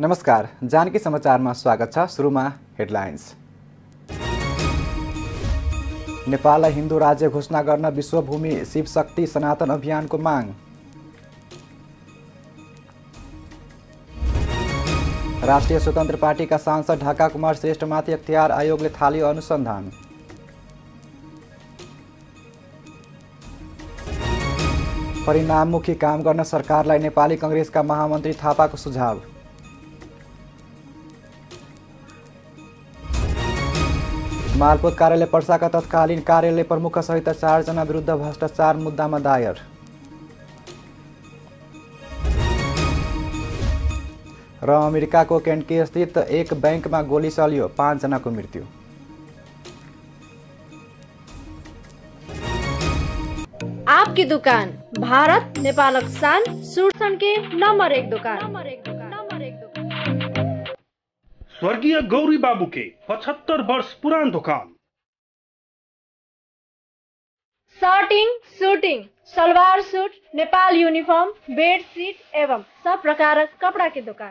नमस्कार, जानकी समाचारमा स्वागत छ। सुरुमा हेडलाइन्स। नेपाललाई हिन्दू राज्य घोषणा गर्न विश्वभूमि शिवशक्ति सनातन अभियानको माग। राष्ट्रिय स्वतन्त्र पार्टीका सांसद ढाका कुमार श्रेष्ठमाथि अख्तियार आयोगले थाल्यो अनुसन्धान। परिणाममुखी काम गर्न सरकारलाई नेपाली कांग्रेसका महामन्त्री थापाको सुझाव। मालपोत कार्यालय पर्साका तत्कालीन कार्यालय प्रमुख सहित 4 जना विरुद्ध भ्रष्टाचार मुद्दामा दायर। र अमेरिकाको केन्टकी स्थित एक बैंकमा गोली चल्यो, 5 जनाको मृत्यु। आपकी दुकान भारत नेपालक शान सुर्सन के नंबर 1 दुकान। स्वर्गीय गौरी बाबू के 75 वर्ष पुरान दुकान। Shirting, suiting, salwar suit, Nepal uniform, bedsheet एवं सब प्रकार कपड़ा की दुकान।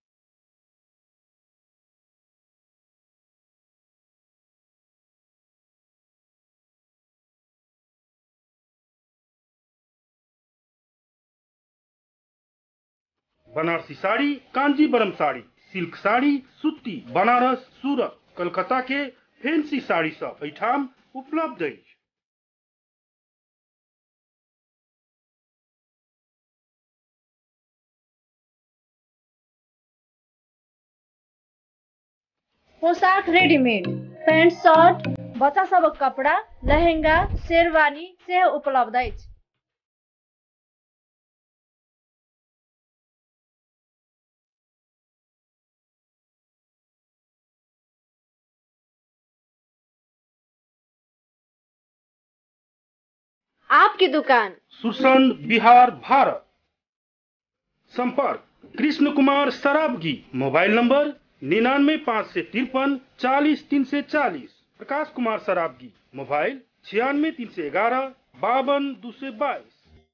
बनारसी साड़ी, कांजीवरम साड़ी, सिल्क साड़ी, सूती, बनारस, सूरत, कलकत्ता के फैंसी साड़ी सब एठाम उपलब्ध अछि। पोशाक रेडीमेड, पैंट शर्ट, बच्चा सबक कपड़ा, लहंगा, शेरवानी से उपलब्ध अछि। आपकी दुकान सुरसन, बिहार, भारत। संपर्क Krishna Kumar Sarabgi, mobile number 99 553 40 340। Prakash Kumar Sarabgi, mobile 96 311 52 222।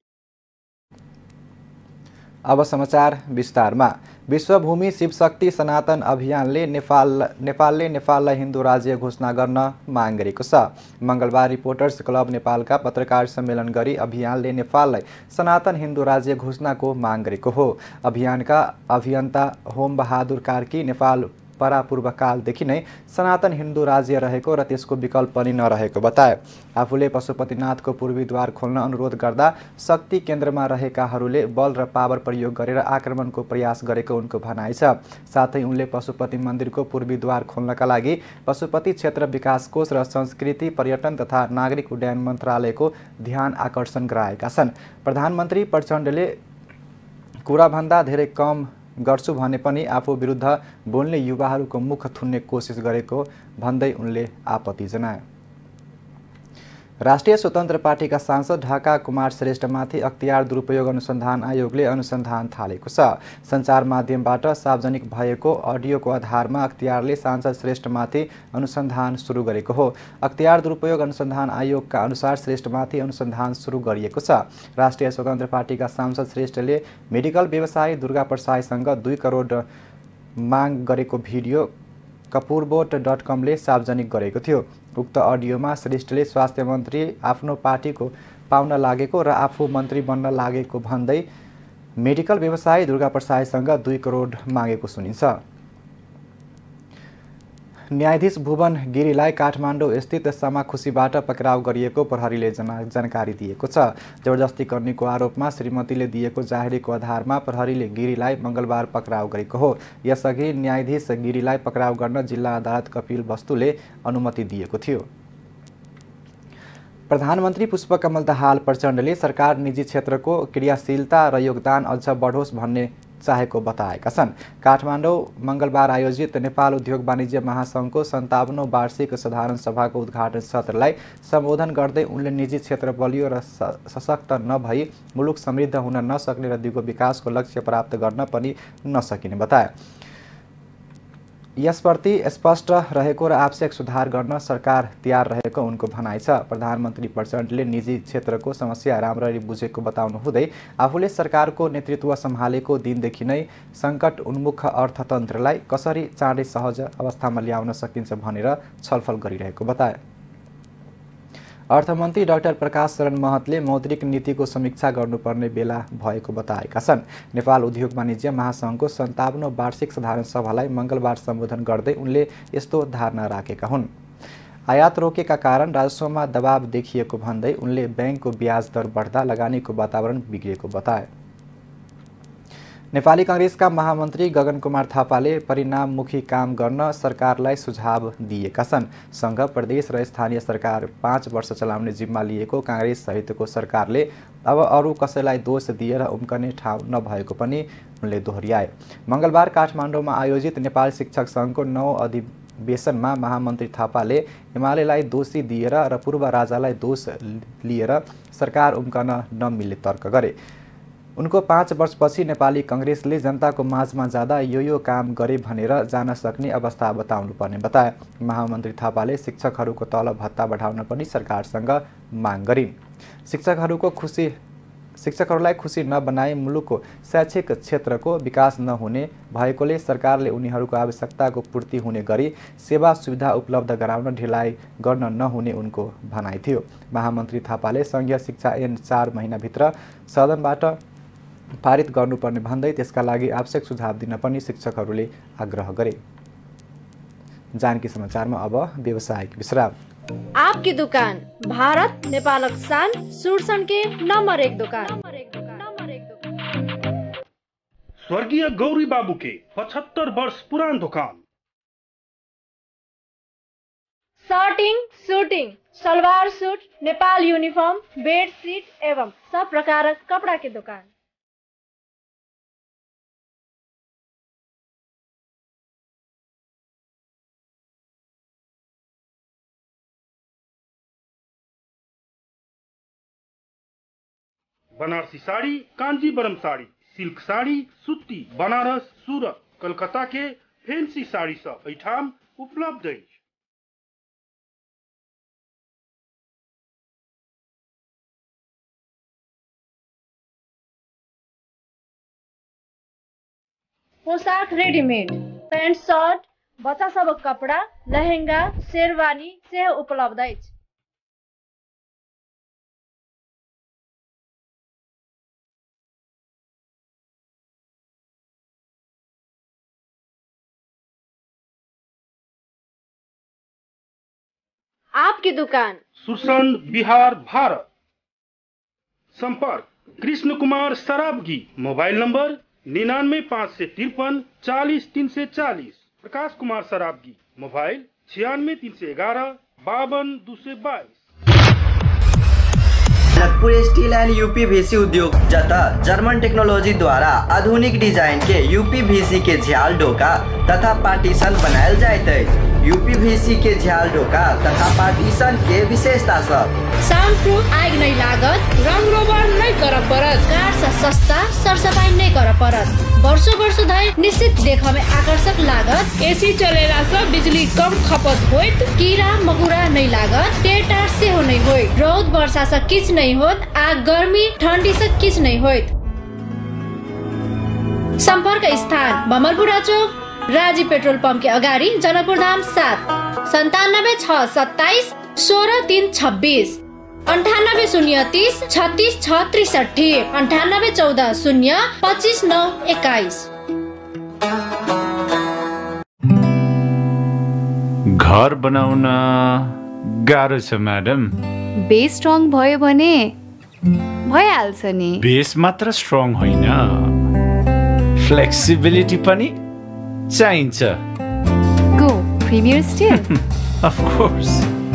अब समाचार विस्तारमा। विश्वभूमि शिवशक्ति सनातन अभियानले नेपालले नेपाललाई हिन्दू राज्य घोषणा गर्न माग गरेको छ। मंगलबार रिपोर्टर्स क्लब नेपालका पत्रकार सम्मेलन गरी अभियानले नेपाललाई सनातन हिन्दू राज्य घोषणाको माग गरेको हो। अभियानका अभियन्ता होम बहादुर कार्की नेपाल परापूर्वकालदेखि नै सनातन हिन्दू राज्य रहेको र त्यसको विकल्प पनि नरहेको बताए। आफूले पशुपतिनाथको पूर्वीद्वार खोल्न अनुरोध गर्दा शक्ति केन्द्रमा रहेकाहरूले बल र पावर प्रयोग गरेर आक्रमणको प्रयास गरेको उनको भनाइ छ। साथै उनले पशुपति मन्दिरको पूर्वीद्वार खोल्नका लागि पशुपति क्षेत्र विकास कोष र संस्कृति पर्यटन तथा नागरिक उड्डयन मन्त्रालयको ध्यान आकर्षण गराएका छन्। प्रधानमन्त्री प्रचण्डले कुराभन्दा धेरै कम गर्छु भने पनि आफू विरुद्ध बोल्ने युवाहरूको मुख थुन्ने कोसिस गरेको भन्दै उनले आपत्ति जनाए। राष्ट्रिय स्वतन्त्र पार्टीका सांसद ढाका कुमार श्रेष्ठमाथि अख्तियार दुरुपयोग अनुसन्धान आयोगले अनुसन्धान थालेको छ। सञ्चार माध्यमबाट सार्वजनिक भएको अडियोको आधारमा अख्तियारले सांसद श्रेष्ठमाथि अनुसन्धान सुरु गरेको हो। अख्तियार दुरुपयोग अनुसन्धान आयोगका अनुसार श्रेष्ठमाथि अनुसन्धान सुरु गरिएको छ। राष्ट्रिय स्वतन्त्र पार्टीका सांसद श्रेष्ठले मेडिकल व्यवसायी दुर्गा प्रसाईसँग 2 करोड माग गरेको भिडियो कपुरबोट.com ले सार्वजनिक गरेको थियो। उक्त अडियोमा श्रेष्ठले स्वास्थ्य मन्त्री आफ्नो पार्टीको पाउन लागेको र आफू मन्त्री बन्न लागेको भन्दै मेडिकल व्यवसायी दुर्गा प्रसाईसँग 2 करोड मागेको सुनिन्छ। न्यायाधीश भुवन गिरीलाई काठमाडौँ स्थित समाखुसीबाट पक्राउ गरिएको प्रहरीले जानकारी दिएको छ। जबरजस्ती गर्नेको आरोपमा श्रीमतीले दिएको जाहेरीको आधारमा प्रहरीले गिरीलाई मंगलबार पक्राउ गरेको हो। यसअघि न्यायाधीश गिरीलाई पक्राउ गर्न जिल्ला अदालत कपिल वस्तुले अनुमति दिएको थियो। प्रधानमन्त्री पुष्पकमल दाहाल प्रचण्डले सरकार निजी क्षेत्रको क्रियाशीलता र योगदान अझ बढोस् भन्ने चाहेको बताएका छन्। काठमाडौँ मंगलबार आयोजित नेपाल उद्योग वाणिज्य महासंघको 57औं वार्षिक साधारण सभाको उद्घाटन सत्रलाई सम्बोधन गर्दै उनले निजी क्षेत्र बलियो र सशक्त नभई मुलुक समृद्ध हुन नसक्ने र दिगो विकासको लक्ष्य प्राप्त गर्न पनि नसकिने बताए। यसप्रति स्पष्ट रहेको र आवश्यक सुधार गर्न सरकार तयार रहेको उनको भनाइ छ। प्रधानमन्त्री प्रचण्डले निजी क्षेत्रको समस्या राम्ररी बुझेको बताउनु हुँदै आफूले सरकारको नेतृत्व सम्हालेको दिनदेखि नै सङ्कट उन्मुख अर्थतन्त्रलाई कसरी चाँडै सहज अवस्थामा ल्याउन सकिन्छ भनेर छलफल गरिरहेको बताए। अर्थमन्त्री डाक्टर प्रकाश शरण महतले मौद्रिक नीतिको समीक्षा गर्नुपर्ने बेला भएको बताएका छन्। नेपाल उद्योग वाणिज्य महासङ्घको 57औं वार्षिक साधारण सभालाई मङ्गलबार सम्बोधन गर्दै उनले यस्तो धारणा राखेका हुन्। आयात रोकेका कारण राजस्वमा दबाव देखिएको भन्दै उनले ब्याङ्कको ब्याज दर बढ्दा लगानीको वातावरण बिग्रिएको बताए। नेपाली कांग्रेसका महामन्त्री गगन कुमार थापाले परिणाममुखी काम गर्न सरकारलाई सुझाव दिएका छन्। संघ, प्रदेश र स्थानीय सरकार 5 वर्ष चलाउने जिम्मा लिएको कांग्रेस सहितको सरकारले अब अरू कसैलाई दोष दिएर उम्कने ठाउँ नभएको पनि उनले दोहोर्याए। मङ्गलबार काठमाडौँमा आयोजित नेपाल शिक्षक सङ्घको 9औं अधिवेशनमा महामन्त्री थापाले एमालेलाई दोषी दिएर र पूर्व राजालाई दोष लिएर सरकार उम्कन नमिल्ने तर्क गरे। उनको 5 वर्षपछि नेपाली कांग्रेसले जनताको माझमा जाँदा यो काम गरे भनेर जान सक्ने अवस्था बताउनु पर्ने बताए। महामन्त्री थापाले शिक्षकहरूको तलब भत्ता बढाउन पनि सरकारसँग माग गरिन्। शिक्षकहरूलाई खुसी नबनाए मुलुकको शैक्षिक क्षेत्रको विकास नहुने भएकोले सरकारले उनीहरूको आवश्यकताको पूर्ति हुने गरी सेवा सुविधा उपलब्ध गराउन ढिलाइ गर्न नहुने उनको भनाइ थियो। महामन्त्री थापाले संघीय शिक्षा ऐन 4 महिनाभित्र सदनबाट पारित गर्नुपर्ने भन्दै त्यसका लागि आवश्यक सुझाव दिन पनि शिक्षकहरूले आग्रह गरे। जानकी समाचारमा अब व्यवसायिक विश्राम। आपकी दुकान भारत नेपालक शान सुरसन के नंबर 1 दुकान। स्वर्गीय गौरी बाबू के 75 वर्ष पुरान दुकान। Shirting, suiting, salwar suit, Nepal uniform, bed sheet एवं सब प्रकार कपड़ा की दुकान। बनारसी साड़ी, कांजीवरम साड़ी, सिल्क साड़ी, सूती, बनारस, सूरत, कलकत्ता के फैंसी साड़ी सब एठाम उपलब्ध अछि। पोशाक रेडीमेड, पैंट शर्ट, बच्चा सबक कपड़ा, लहंगा, शेरवानी से उपलब्ध अछि। आपकी दुकान सुरसन, बिहार, भारत। संपर्क Krishna Kumar Sarabgi, mobile number 99 553 40 340। Prakash Kumar Sarabgi, mobile 96 311 52 222। Janakpur steel and UPVC उद्योग जता जर्मन टेक्नोलॉजी द्वारा आधुनिक डिजाइन के यूपीवीसी के झ्याल ढोका तथा पार्टीशन बनायल जाइत अछि। यूपीवीसी के झ्याल ढोका तथा पार्टीशन के विशेषता सब साउंड प्रूफ, आग नहीं लागत, रंग रोगन नहीं कर परत, कार से सस्ता, सरसफाई नहीं कर परत, वर्षों धरि निश्चित देखा में आकर्षक लागत, एसी चलेला से बिजली कम खपत होइत, कीड़ा मकुड़ा नहीं लागत, टेटार से हो नहीं होइत, रौद वर्षा से किच नहीं होत, आग गर्मी ठंडी से किच नहीं होइत। संपर्क स्थान बमलपुरा चौक, राजी पेट्रोल पंप के अगाडि, जनकपुर धाम 7, 97 6 27 16 3 26, 98 030 36 6 63, 98 14 0 25 9 21। घर बनाउन गाह्रो छ म्याडम। बेस स्ट्रङ भयो भने भइहाल्छ नि। बेस मात्र स्ट्रङ होइन, फ्लेक्सिबिलिटी पनि चाहिन्छ। Go premier still. Of course.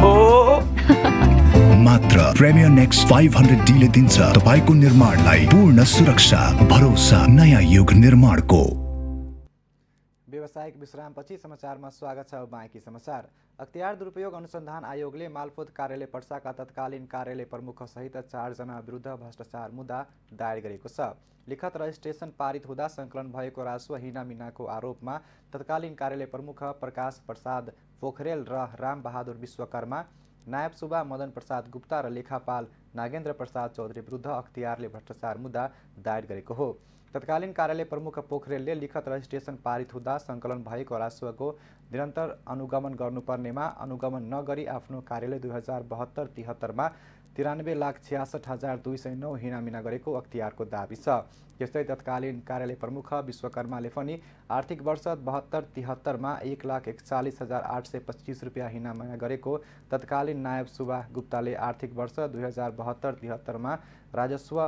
मात्र प्रिमियर नेक्स्ट 500D ले दिन्छ तपाईको निर्माणलाई पूर्ण सुरक्षा, भरोसा, नयाँ युग निर्माणको। व्यावसायिक विश्रामपछि समाचारमा स्वागत छ। बाँकी समाचार। अख्तियार दुरुपयोग अनुसन्धान आयोगले मालपोत कार्यालय पर्साका तत्कालीन कार्यालय प्रमुख सहित 4 जना विरुद्ध भ्रष्टाचार मुद्दा दायर गरेको छ। लिखत रजिस्ट्रेसन पारित हुँदा सङ्कलन भएको राजस्व हिनामिनाको आरोपमा तत्कालीन कार्यालय प्रमुख प्रकाश प्रसाद पोखरेल र रामबहादुर विश्वकर्मा, नायब सुब्बा मदन प्रसाद गुप्ता र लेखापाल नागेन्द्र प्रसाद चौधरी विरुद्ध अख्तियारले भ्रष्टाचार मुद्दा दायर गरेको हो। तत्कालीन कार्यालय प्रमुख पोखरेलले लिखत रजिस्ट्रेसन पारित हुँदा सङ्कलन भएको राजस्वको निरन्तर अनुगमन गर्नुपर्नेमा अनुगमन नगरी आफ्नो कार्यालय 2072-73मा 93,66,209 हिनामिना गरेको अख्तियारको दाबी छ। त्यस्तै तत्कालीन कार्यालय प्रमुख विश्वकर्माले पनि आर्थिक वर्ष 72-73मा 1,41,825 रुपियाँ हिनामिना गरेको तत्कालीन नायब सुब्बा गुप्ताले आर्थिक वर्ष 2072-73मा राजस्व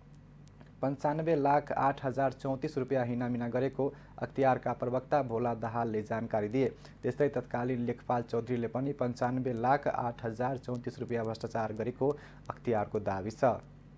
95,08,034 रुपियाँ हिनामिना गरेको अख्तियारका प्रवक्ता भोला दाहालले जानकारी दिए। त्यस्तै तत्कालीन लेखपाल चौधरीले पनि 95,08,034 रुपियाँ भ्रष्टाचार गरेको अख्तियारको दाबी छ।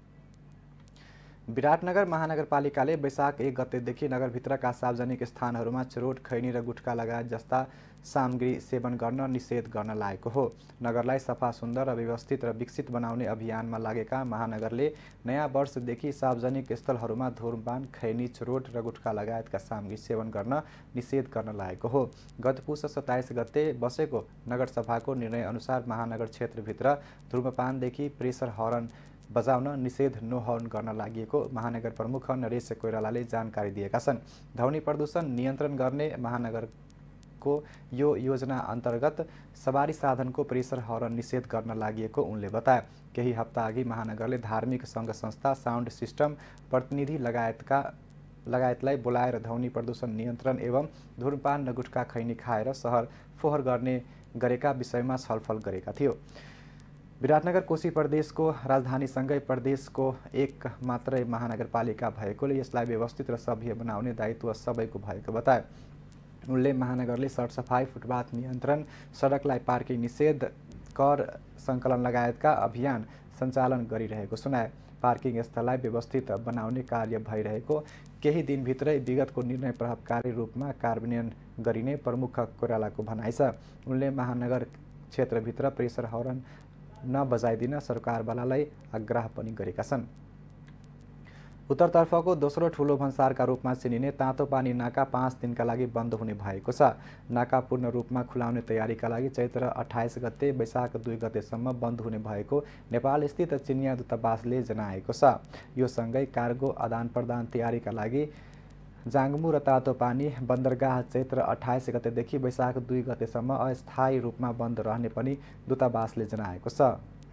विराटनगर महानगरपालिकाले वैशाख 1 गतेदेखि नगरभित्रका सार्वजनिक स्थानहरूमा चुरोट, खैनी र गुटखा लगायत जस्ता सामग्री सेवन गर्न निषेध गर्न लागेको हो। नगरलाई सफा, सुन्दर र व्यवस्थित र विकसित बनाउने अभियानमा लागेका महानगरले नयाँ वर्षदेखि सार्वजनिक स्थलहरूमा धूम्रपान, खैनी, चुरोट र गुटखा लगायतका सामग्री सेवन गर्न निषेध गर्न लागेको हो। गत पुस 27 गते बसेको नगरसभाको निर्णयअनुसार महानगर क्षेत्रभित्र धूम्रपानदेखि प्रेसर हर्न बजाउन निषेध नो हर्न गर्न लागि महानगर प्रमुख नरेश कोइरालाले जानकारी दिएका छन्। ध्वनि प्रदूषण नियन्त्रण गर्ने महानगरको यो योजना अन्तर्गत सवारी साधनको प्रेसर हर्न निषेध गर्न लागि उनले बताए। केही हप्ता अघि महानगरले धार्मिक सङ्घ संस्था, साउन्ड सिस्टम प्रतिनिधि लगायतलाई बोलाएर ध्वनि प्रदूषण नियन्त्रण एवं धूम्रपान र गुटखा खैनी खाएर सहर फोहोर गरेका विषयमा छलफल गरेका थियो। विराटनगर कोशी प्रदेशको राजधानीसँगै प्रदेशको एक मात्रै महानगरपालिका भएकोले यसलाई व्यवस्थित र सभ्य बनाउने दायित्व सबैको भएको बताए। उनले महानगरले सरसफाई, फुटपाथ नियन्त्रण, सडकलाई पार्किङ निषेध, कर सङ्कलन लगायतका अभियान सञ्चालन गरिरहेको सुनाए। पार्किङ स्थललाई व्यवस्थित बनाउने कार्य भइरहेको, केही दिनभित्रै विगतको निर्णय प्रभावकारी रूपमा कार्यान्वयन गरिने प्रमुख कोइरालाको भनाइ छ। उनले महानगर क्षेत्रभित्र प्रेसर हर्न नबजाइदिन सरकारवालालाई आग्रह पनि गरेका छन्। उत्तरतर्फको दोस्रो ठुलो भन्सारका रूपमा चिनिने तातोपानी नाका 5 दिनका लागि बन्द हुने भएको छ। नाका पूर्ण रूपमा खुलाउने तयारीका लागि चैत्र 28 गते वैशाख 2 गतेसम्म बन्द हुने भएको नेपालस्थित चिनिया दूतावासले जनाएको छ। यो सँगै कार्गो आदान प्रदान तयारीका लागि जाङमु र तातोपानी बन्दरगाह चैत्र 28 गतेदेखि वैशाख 2 गतेसम्म अस्थायी रूपमा बन्द रहने पनि दूतावासले जनाएको छ।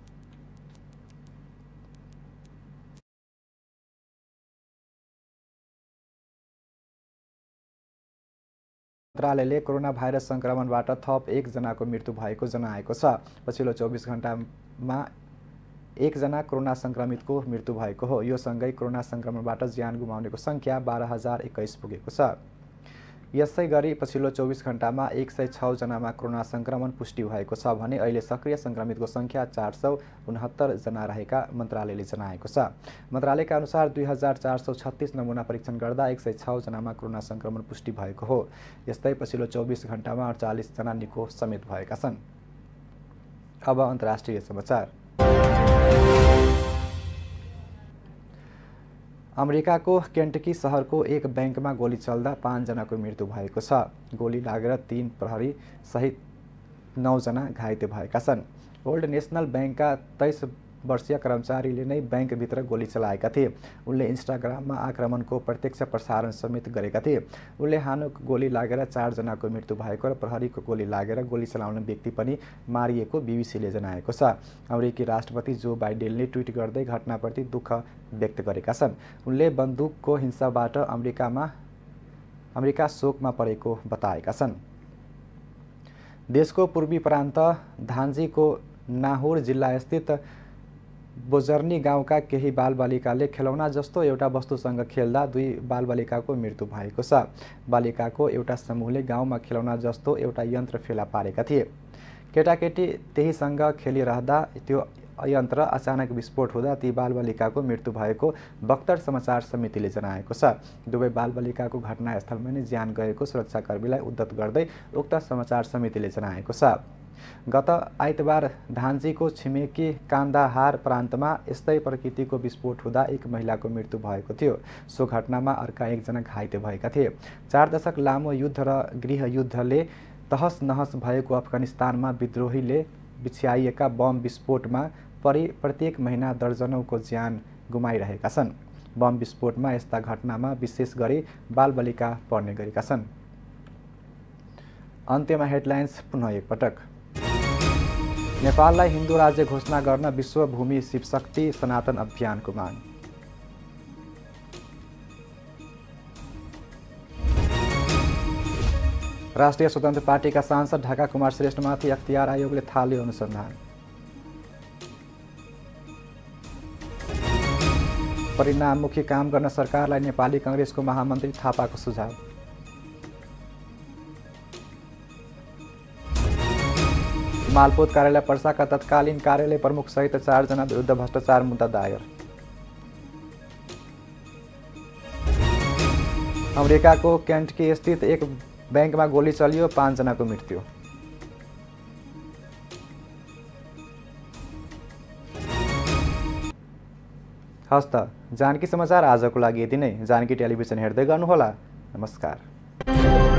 मन्त्रालयले कोरोना भाइरस सङ्क्रमणबाट थप 1 जनाको मृत्यु भएको जनाएको छ। पछिल्लो 24 घण्टामा 1 जना कोरोना सङ्क्रमितको मृत्यु भएको हो। यो सँगै कोरोना सङ्क्रमणबाट ज्यान गुमाउनेको सङ्ख्या 12,021 पुगेको छ। यसै गरी पछिल्लो 24 घण्टामा 106 जनामा कोरोना सङ्क्रमण पुष्टि भएको छ भने अहिले सक्रिय सङ्क्रमितको सङ्ख्या 469 जना रहेका मन्त्रालयले जनाएको छ। मन्त्रालयका अनुसार 2436 नमुना परीक्षण गर्दा 106 जनामा कोरोना सङ्क्रमण पुष्टि भएको हो। यस्तै पछिल्लो 24 घण्टामा 48 जना निको समेत भएका छन्। अब अन्तर्राष्ट्रिय समाचार। अमेरिकाको केन्टकी सहरको एक ब्याङ्कमा गोली चल्दा 5 जनाको मृत्यु भएको छ। गोली लागेर 3 प्रहरी सहित 9 जना घाइते भएका छन्। ओल्ड नेसनल ब्याङ्कका 23 वर्षीय कर्मचारीले नै ब्याङ्कभित्र गोली चलाएका थिए। उनले इन्स्टाग्राममा आक्रमणको प्रत्यक्ष प्रसारण समेत गरेका थिए। उनले हानुको गोली लागेर 4 जनाको मृत्यु भएको र प्रहरीको गोली लागेर गोली चलाउने व्यक्ति पनि मारिएको बीबीसीले जनाएको छ। अमेरिकी राष्ट्रपति जो बाइडेनले ट्विट गर्दै घटनाप्रति दुःख व्यक्त गरेका छन्। उनले बन्दुकको हिंसाबाट अमेरिका शोकमा परेको बताएका छन्। देशको पूर्वी प्रान्त धान्जीको नाहुर जिल्लास्थित बोजर्नी गाउँका केही बालबालिकाले खेलौना जस्तो एउटा वस्तुसँग खेल्दा 2 बालबालिकाको मृत्यु भएको छ। बालिकाको एउटा समूहले गाउँमा खेलौना जस्तो एउटा यन्त्र फेला पारेका थिए। केटाकेटी त्यहीसँग खेलिरहँदा त्यो यन्त्र अचानक विस्फोट हुँदा ती बालबालिकाको मृत्यु भएको बक्तर समाचार समितिले जनाएको छ। दुवै बालबालिकाको घटनास्थलमा नै ज्यान गएको सुरक्षाकर्मीलाई उद्धत गर्दै उक्त समाचार समितिले जनाएको छ। गत आइतबार धान्जीको छिमेकी कान्दाहार प्रान्तमा यस्तै प्रकृतिको विस्फोट हुँदा एक महिलाको मृत्यु भएको थियो। सो घटनामा अर्का एकजना घाइते भएका थिए। 4 दशक लामो युद्ध र गृहयुद्धले तहस नहस भएको अफगानिस्तानमा विद्रोहीले बिछ्याइएका बम विस्फोटमा प्रत्येक महिना दर्जनौंको ज्यान गुमाइरहेका छन्। बम विस्फोटमा यस्ता घटनामा विशेष गरी बालबालिका पर्ने गरेका छन्। अन्त्यमा हेडलाइन्स पुनः एकपटक। नेपाललाई हिन्दू राज्य घोषणा गर्न विश्व भूमि शिवशक्ति सनातन अभियानको माग। राष्ट्रिय स्वतन्त्र पार्टीका सांसद ढाका कुमार श्रेष्ठमाथि अख्तियार आयोगले थाल्यो अनुसन्धान। परिणाममुखी काम गर्न सरकारलाई नेपाली कांग्रेसको महामन्त्री थापाको सुझाव। मालपोत कार्यालय पर्साका तत्कालीन कार्यालय प्रमुख सहित 4 जना विरुद्ध भ्रष्टाचार मुद्दा दायर। अमेरिकाको केन्टकी स्थित एक बैंकमा गोली चलियो, 5 जनाको मृत्यु। हस्त जानकी समाचार आजको लागि यति नै। जानकी टेलिभिजन हेर्दै गर्नुहोला। नमस्कार।